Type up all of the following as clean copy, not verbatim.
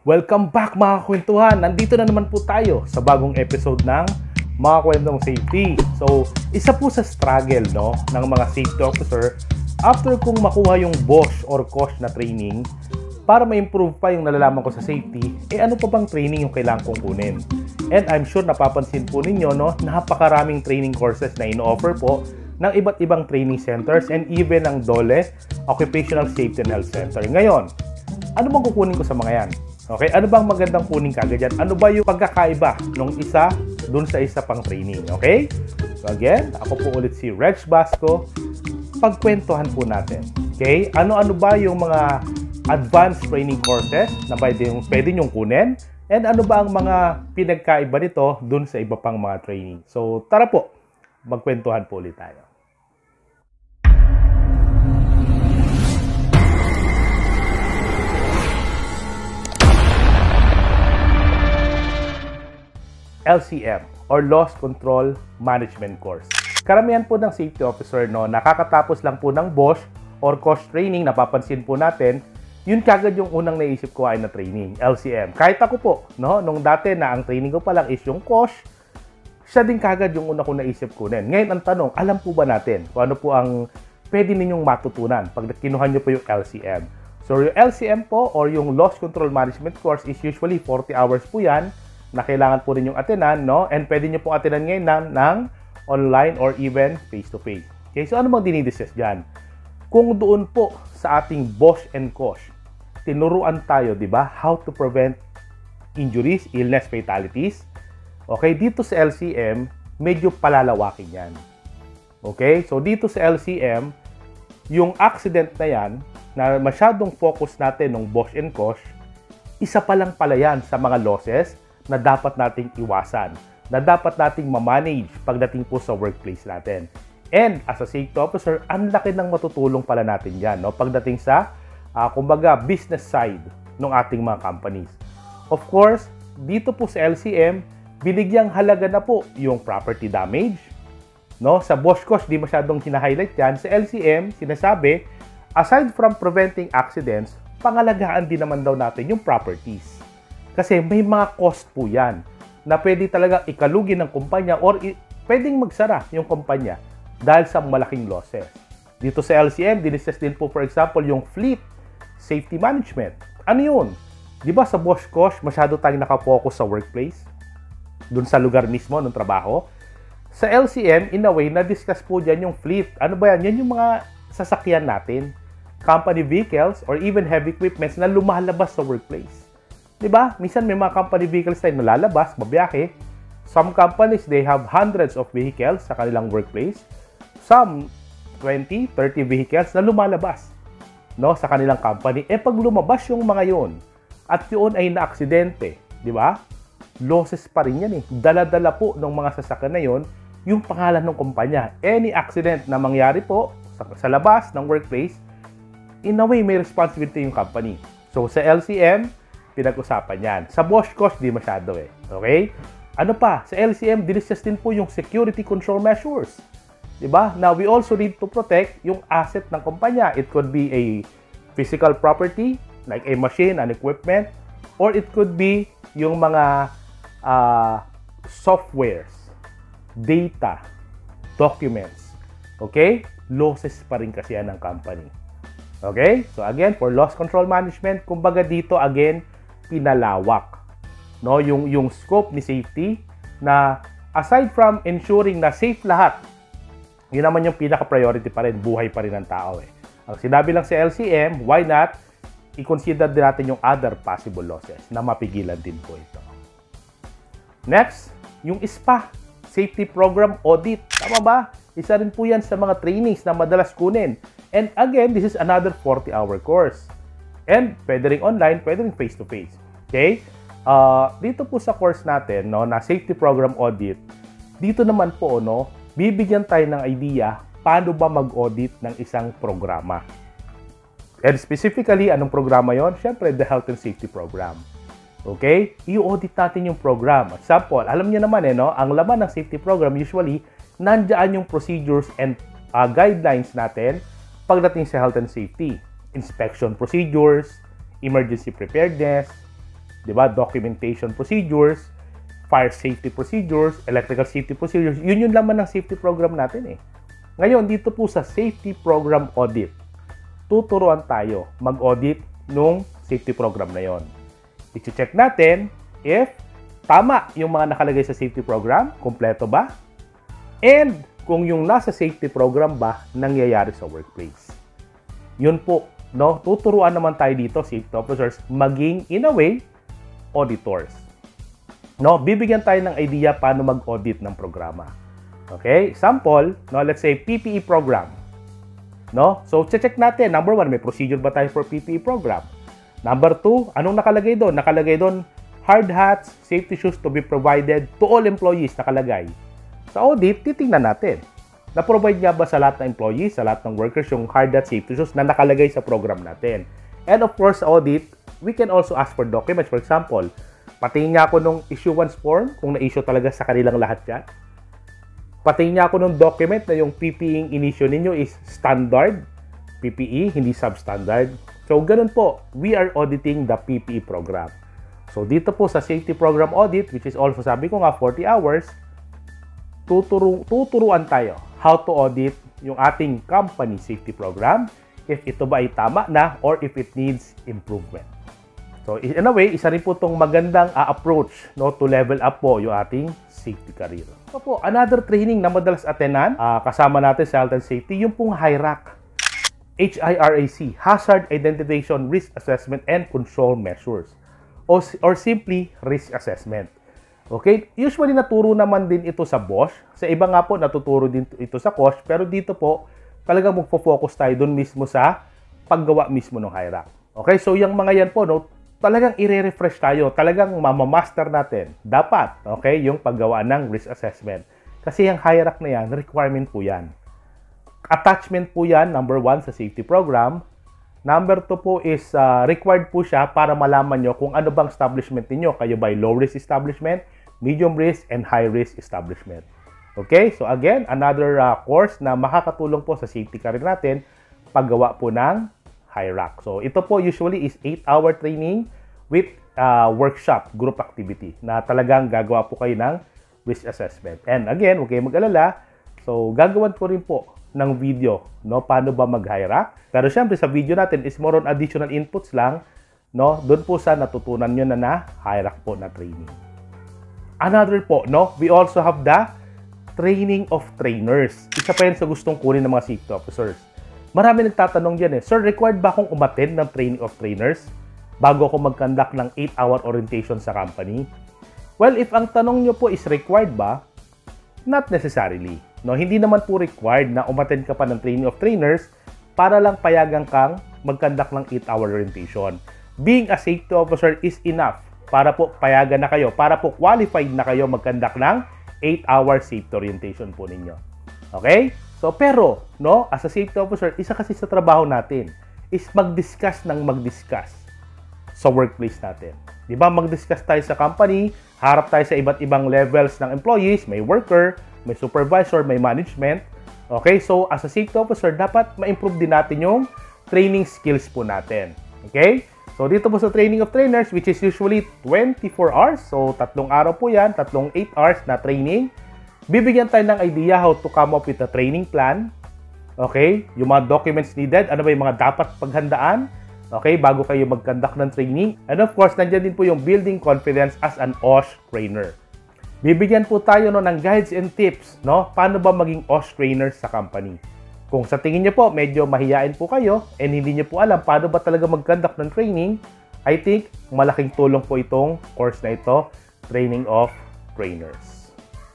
Welcome back mga kwentuhan! Nandito na naman po tayo sa bagong episode ng Mga Kwentong Safety. So, isa po sa struggle ng mga safety officer after kung makuha yung BOSH or COSH na training para ma-improve pa yung nalalaman ko sa safety, ano pa bang training yung kailangan kong kunin? And I'm sure napapansin po ninyo, napakaraming training courses na ino-offer po ng iba't ibang training centers and even ng DOLE, Occupational Safety and Health Center. Ngayon, ano bang kukunin ko sa mga yan? Okay, ano bang magandang kunin kagad yan? Ano ba yung pagkakaiba nung isa dun sa isa pang training? Okay? So again, ako po ulit si Reg Basco. Pagkwentuhan po natin. Okay? Ano-ano ba yung mga advanced training courses na pwede nyong kunin? And ano ba ang mga pinagkaiba nito dun sa iba pang mga training? So tara po, magkwentuhan po ulit tayo. LCM or Loss Control Management Course. Karamihan po ng safety officer nakakatapos lang po ng BOSH or COSH training, napapansin po natin, yun kagad yung unang naisip ko ay na training, LCM. Kahit ako po, nung dati na ang training ko pa lang is yung COSH, siya din kagad yung una ko naisip ko din. Ngayon ang tanong, alam po ba natin kung ano po ang pwede ninyong matutunan pag kinuha nyo po yung LCM? So yung LCM po or yung Loss Control Management Course is usually 40 hours po yan na kailangan po rin yung atinan, and pwede nyo pong atinan ngayon ng online or even face-to-face. Okay, so ano bang dinidiscuss dyan? Kung doon po sa ating BOSH and COSH, tinuruan tayo, di ba, how to prevent injuries, illness, fatalities. Okay, dito sa LCM, medyo palalawakin yan. Okay, so dito sa LCM, yung accident na yan, na masyadong focus natin ng BOSH and COSH, isa pa lang pala yan sa mga losses na dapat nating iwasan, na dapat nating ma-manage pagdating po sa workplace natin. And as a safety officer, ang laki ng matutulong pala natin yan, pagdating sa, kumbaga, business side ng ating mga companies. Of course, dito po sa LCM, binigyang halaga na po yung property damage. Sa BOSH COSH, di masyadong hina-highlight yan. Sa LCM, sinasabi, aside from preventing accidents, pangalagaan din naman daw natin yung properties. Kasi may mga cost po yan na pwede talaga ikalugi ng kumpanya or pwedeng magsara yung kumpanya dahil sa malaking losses. Dito sa LCM, diniscuss din po for example yung fleet safety management. Ano yun? Di ba sa BOSH COSH, masyado tayong nakapokus sa workplace? Dun sa lugar mismo ng trabaho. Sa LCM, in a way, na-discuss po dyan yung fleet. Ano ba yan? Yan yung mga sasakyan natin. Company vehicles or even heavy equipments na lumalabas sa workplace. Diba? Minsan may mga company vehicles tayo nalalabas, mabiyahe. Some companies, they have hundreds of vehicles sa kanilang workplace. Some 20, 30 vehicles na lumalabas sa kanilang company. Pag lumabas yung mga yon at yun ay na-aksidente, di ba? Losses pa rin yan . Dala-dala po ng mga sasakyan na yon yung pangalan ng kumpanya. Any accident na mangyari po sa labas ng workplace, in a way, may responsibility yung company. So, sa LCM, pinag-usapan yan. Sa BOSH COSH, di masyado . Okay? Ano pa? Sa LCM, diniscuss din po yung security control measures. Diba? Now, we also need to protect yung asset ng kumpanya. It could be a physical property, like a machine, an equipment, or it could be yung mga softwares, data, documents. Okay? Losses pa rin kasi yan ng company. Okay? So again, for loss control management, kumbaga dito again, pinalawak yung scope ni safety na aside from ensuring na safe lahat, yun naman yung pinaka-priority pa rin, buhay pa rin ng tao . Ang sinabi lang sa LCM, why not i-consider din natin yung other possible losses na mapigilan din po ito. Next, yung SPA, Safety Program Audit. Tama ba? Isa rin po yan sa mga trainings na madalas kunin. And again, this is another 40-hour course. And pwede rin online, pwede rin face-to-face. Okay? Dito po sa course natin, na Safety Program Audit, dito naman po, bibigyan tayo ng idea paano ba mag-audit ng isang programa. And specifically, anong programa yon? Siyempre, the Health and Safety Program. Okay? I-audit natin yung program. Example, alam niyo naman, ang laman ng safety program, usually, nandiyan yung procedures and guidelines natin pagdating sa health and safety. Inspection procedures, emergency preparedness, di ba? Documentation procedures, fire safety procedures, electrical safety procedures. Yun laman ng safety program natin eh. Ngayon, dito po sa safety program audit, tuturuan tayo mag-audit nung safety program na yon. I-check natin if tama yung mga nakalagay sa safety program, kompleto ba? And kung yung nasa safety program ba nangyayari sa workplace. Yun po, no? Tuturuan naman tayo dito, safety officers, maging in a way, auditors. No? Bibigyan tayo ng idea paano mag-audit ng programa. Okay? Example, no, let's say PPE program. No? So, check natin. Number 1, may procedure ba tayo for PPE program? Number 2, anong nakalagay doon? Nakalagay doon, hard hats, safety shoes to be provided to all employees, nakalagay. Sa audit, titingnan natin. Na-provide nga ba sa lahat ng employees, sa lahat ng workers, yung hard hat safety shoes na nakalagay sa program natin. And of course, sa audit, we can also ask for documents. For example, patingin nga ako nung issuance form, kung na-issue talaga sa kanilang lahat yan. Patingin nga ako nung document na yung PPE in-issue ninyo is standard PPE, hindi substandard. So, ganun po, we are auditing the PPE program. So, dito po sa safety program audit, which is also, sabi ko nga, 40 hours, tuturuan tayo how to audit yung ating company safety program, if ito ba ay tama na or if it needs improvement. So, in a way, isa rin po itong magandang approach, no, to level up po yung ating safety career. So po, another training na madalas attenan, kasama natin sa health and safety, yung pong HIRAC. HIRAC, Hazard Identification, Risk Assessment, and Control Measures. Or simply, Risk Assessment. Okay? Usually, naturo naman din ito sa BOSH. Sa iba nga po, natuturo din ito sa COSH. Pero dito po, talagang magpo-focus tayo dun mismo sa paggawa mismo ng HIRAC. Okay? So, yung mga yan po, no, talagang i-refresh tayo. Talagang mamamaster natin. Dapat, okay, yung paggawa ng risk assessment. Kasi yung HIRAC na yan, requirement po yan. Attachment po yan, number 1, sa safety program. Number 2 po is required po siya para malaman nyo kung ano bang establishment niyo. Kayo ba low risk establishment, medium risk, and high risk establishment. Okay? So again, another course na makakatulong po sa safety career natin, paggawa po ng HIRAC. So ito po usually is 8-hour training with workshop, group activity, na talagang gagawa po kayo ng risk assessment. And again, huwag kayong mag-alala. So gagawan ko rin po ng video, no, paano ba mag-HIRAC. Pero syempre sa video natin is more on additional inputs lang, no, doon po sa natutunan nyo na HIRAC po na training. Another po, no, we also have the training of trainers. Isa pa yan sa gustong kunin ng mga safety officers. Marami nagtatanong dyan Sir, required ba akong umattend ng training of trainers bago ako mag-conduct ng 8-hour orientation sa company? Well, if ang tanong nyo po is required ba, not necessarily. No, hindi naman po required na umattend ka pa ng training of trainers para lang payagan kang mag-conduct ng 8-hour orientation. Being a safety officer is enough para po payagan na kayo, para po qualified na kayo mag-conduct ng 8-hour safety orientation po ninyo. Okay? So, pero, no, as a safety officer, isa kasi sa trabaho natin is mag-discuss sa workplace natin. Diba? Mag-discuss tayo sa company, harap tayo sa iba't ibang levels ng employees, may worker, may supervisor, may management. Okay? So, as a safety officer, dapat ma-improve din natin yung training skills po natin. Okay? So, dito po sa training of trainers, which is usually 24 hours. So, 3 araw po yan, 8 hours na training. Bibigyan tayo ng idea how to come up with a training plan. Okay? Yung mga documents needed, ano ba yung mga dapat paghandaan? Okay? Bago kayo mag-conduct ng training. And of course, nandiyan din po yung building confidence as an OSH trainer. Bibigyan po tayo ng guides and tips, no? Paano ba maging OSH trainer sa company? Kung sa tingin niyo po, medyo mahiyain po kayo and hindi niyo po alam paano ba talaga mag-conduct ng training, I think malaking tulong po itong course na ito, Training of Trainers.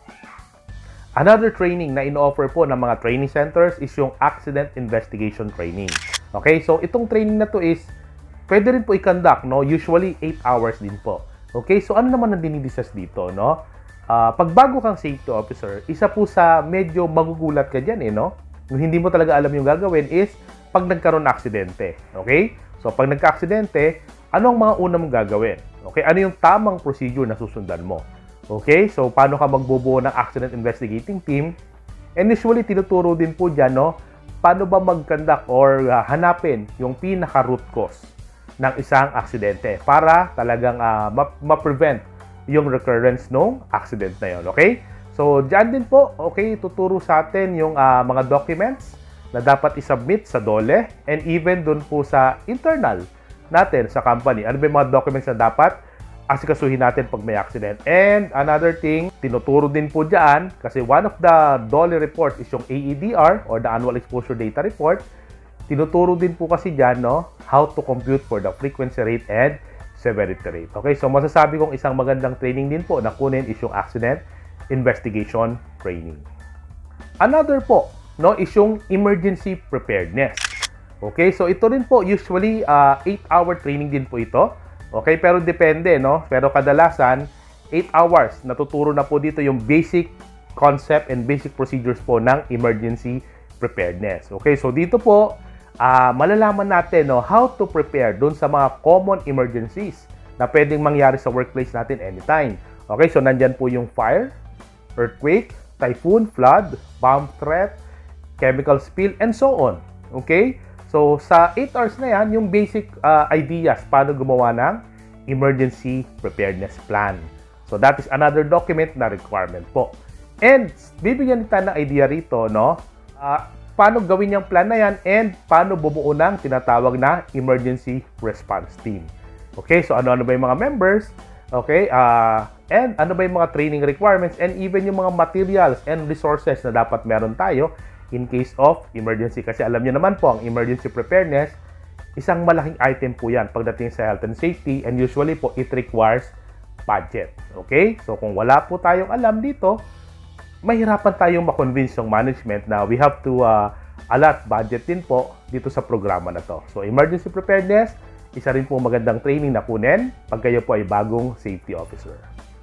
Another training na in-offer po ng mga training centers is yung Accident Investigation Training. Okay, so itong training na to is pwede rin po i-conduct, no? Usually 8 hours din po. Okay, so ano naman ang dinidiscuss dito, no? Pag bago kang safety officer, isa po sa medyo magugulat ka dyan, no? Kung hindi mo talaga alam yung gagawin is pag nagkaroon ng aksidente. Okay? So, pag nagka-aksidente, ano ang mga una mong gagawin? Okay? Ano yung tamang procedure na susundan mo? Okay? So, paano ka magbubuo ng accident investigating team? And usually, tinuturo din po dyan, no? Paano ba mag-conduct or hanapin yung pinaka-root cause ng isang aksidente para talagang ma-prevent yung recurrence ng accident na yun. Okay? So, dyan din po, okay, tuturo sa atin yung mga documents na dapat isubmit sa DOLE and even dun po sa internal natin sa company. Ano ba yung mga documents na dapat asikasuhin natin pag may accident? And another thing, tinuturo din po dyan kasi one of the DOLE report is yung AEDR or the Annual Exposure Data Report. Tinuturo din po kasi dyan, no, how to compute for the frequency rate and severity rate. Okay, so masasabi kong isang magandang training din po na kunin is yung accident investigation training. Another po, no, is yung emergency preparedness. Okay, so ito rin po, usually 8-hour training din po ito. Okay, pero depende, no? Pero kadalasan, 8 hours. Natuturo na po dito yung basic concept and basic procedures po ng emergency preparedness. Okay, so dito po, malalaman natin, no, how to prepare dun sa mga common emergencies na pwedeng mangyari sa workplace natin anytime. Okay, so nandyan po yung fire, earthquake, typhoon, flood, bomb threat, chemical spill, and so on. Okay? So, sa 8 hours na yan, yung basic ideas paano gumawa ng emergency preparedness plan. So, that is another document na requirement po. And, bibigyan kita ng idea rito, no? Paano gawin yung plan na yan and paano bumuo ng tinatawag na emergency response team. Okay, so ano-ano ba yung mga members? Okay, and ano ba yung mga training requirements and even yung mga materials and resources na dapat meron tayo in case of emergency. Kasi alam niyo naman po, ang emergency preparedness, isang malaking item po yan pagdating sa health and safety and usually po it requires budget. Okay, so kung wala po tayong alam dito, mahirapan tayong ma-convince yung management na we have to allot budget din po dito sa programa na to. So, emergency preparedness, isa rin po magandang training na kunin pag kayo po ay bagong safety officer.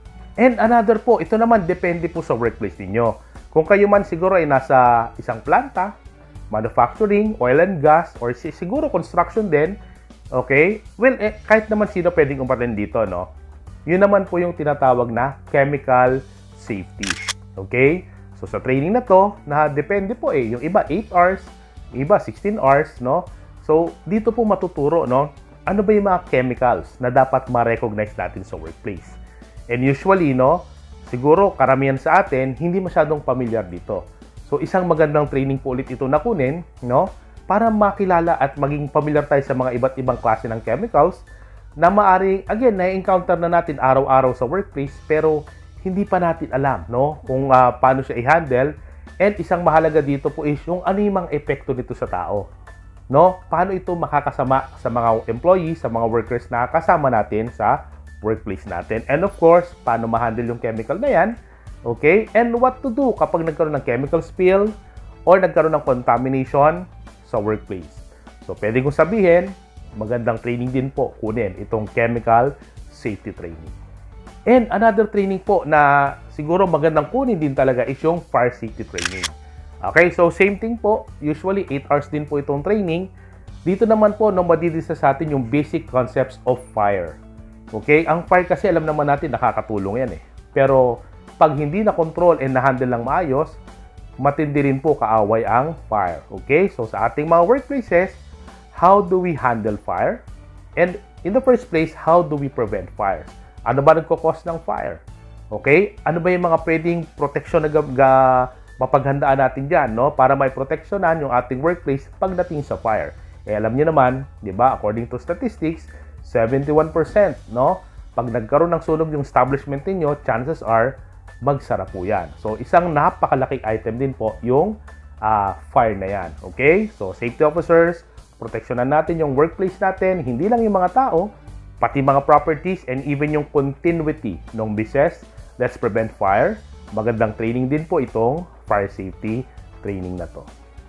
And another po, ito naman depende po sa workplace ninyo. Kung kayo man siguro ay nasa isang planta, manufacturing, oil and gas, or siguro construction din, okay? Well, kahit naman sino pwedeng umattend dito, no? Yun naman po yung tinatawag na chemical safety. Okay? So, sa training na to, depende po yung iba 8 hours, yung iba 16 hours, no? So, dito po matuturo, no? Ano ba yung mga chemicals na dapat ma-recognize natin sa workplace? And usually, no? Siguro, karamihan sa atin, hindi masyadong familiar dito. So, isang magandang training po ulit ito na kunin, no? Para makilala at maging familiar tayo sa mga iba't ibang klase ng chemicals na maaring, again, na-encounter na natin araw-araw sa workplace, pero hindi pa natin alam, no, kung paano siya i-handle. And isang mahalaga dito po is yung ano yung mga epekto nito sa tao, no? Paano ito makakasama sa mga employees, sa mga workers na kasama natin sa workplace natin. And of course, paano ma-handle yung chemical na yan, okay? And what to do kapag nagkaroon ng chemical spill or nagkaroon ng contamination sa workplace. So, pwede kong sabihin, magandang training din po kunin itong chemical safety training. And another training po na siguro magandang kunin din talaga is yung fire safety training. Okay, so same thing po. Usually 8 hours din po itong training. Dito naman po, no, madidisa sa atin yung basic concepts of fire. Okay, ang fire kasi alam naman natin nakakatulong yan eh. Pero pag hindi na-control and na-handle lang maayos, matindi rin po kaaway ang fire. Okay, so sa ating mga workplaces, how do we handle fire? And in the first place, how do we prevent fires? Ano ba nagkakos ng fire? Okay? Ano ba yung mga pwedeng protection na mapaghandaan natin dyan, no? Para may proteksyonan yung ating workplace pagdating sa fire. Eh, alam niyo naman, di ba, according to statistics, 71%, no? Pag nagkaroon ng sunog yung establishment niyo, chances are, magsara po yan. So, isang napakalaking item din po yung fire na yan. Okay? So, safety officers, proteksyonan natin yung workplace natin, hindi lang yung mga tao, pati mga properties and even yung continuity ng business. Let's prevent fire. Magandang training din po itong fire safety training na to.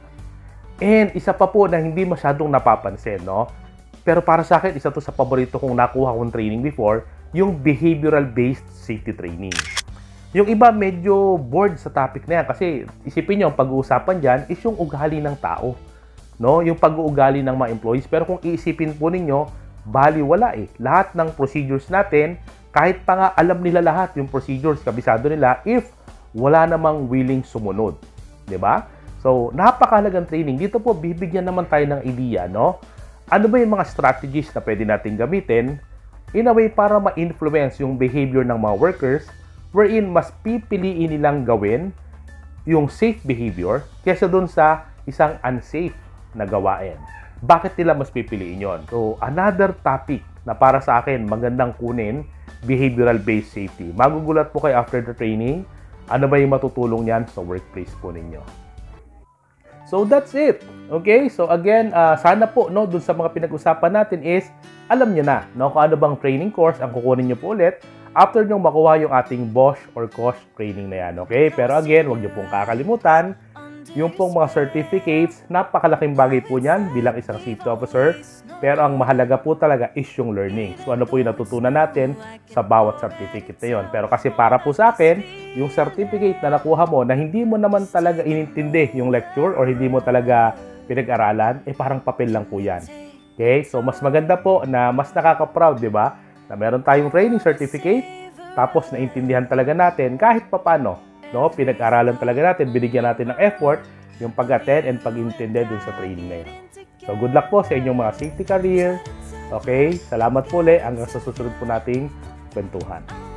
And isa pa po na hindi masyadong napapansin, no? Pero para sa akin, isa to sa paborito kong nakuha kong training before, yung behavioral-based safety training. Yung iba medyo bored sa topic na yan kasi isipin nyo, ang pag-uusapan dyan is yung ugali ng tao. No? Yung pag-uugali ng mga employees. Pero kung iisipin po ninyo, baliwala eh. Lahat ng procedures natin, kahit pa nga alam nila lahat yung procedures, kabisado nila, if wala namang willing sumunod. 'Di ba? So, napakahalagang training. Dito po, bibigyan naman tayo ng idea, no? ano ba yung mga strategies na pwede natin gamitin in a way para ma-influence yung behavior ng mga workers wherein mas pipiliin nilang gawin yung safe behavior kaysa dun sa isang unsafe na gawain. Bakit nila mas pipiliin yon? So, another topic na para sa akin magandang kunin, behavioral-based safety. Magugulat po kayo after the training, ano ba yung matutulong yan sa workplace po ninyo. So, that's it. Okay? So, again, sana po, no, dun sa mga pinag-usapan natin is, alam nyo na, no, kung ano bang training course ang kukunin nyo po ulit after nyo makuha yung ating Bosch or Koch training na yan. Okay? Pero again, huwag nyo pong kakalimutan, yung pong mga certificates, napakalaking bagay po niyan bilang isang safety officer. Pero ang mahalaga po talaga is yung learning. So ano po yung natutunan natin sa bawat certificate na yun. Pero kasi para po sa akin, yung certificate na nakuha mo na hindi mo naman talaga inintindi yung lecture or hindi mo talaga pinag-aralan, parang papel lang po yan. Okay? So mas maganda po na mas nakaka-proud, di ba? Na meron tayong training certificate, tapos naintindihan talaga natin kahit papano. No, pinag-aralan talaga natin, binigyan natin ng effort yung pag-attend and pag-intindi dun sa training na yun. So, good luck po sa inyong mga safety career. Okay? Salamat po ulit. Hanggang sa susunod po nating kwentuhan.